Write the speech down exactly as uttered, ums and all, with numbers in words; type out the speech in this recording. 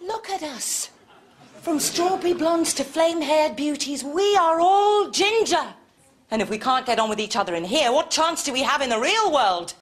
Look at us. From strawberry blondes to flame-haired beauties, we are all ginger. And if we can't get on with each other in here, what chance do we have in the real world?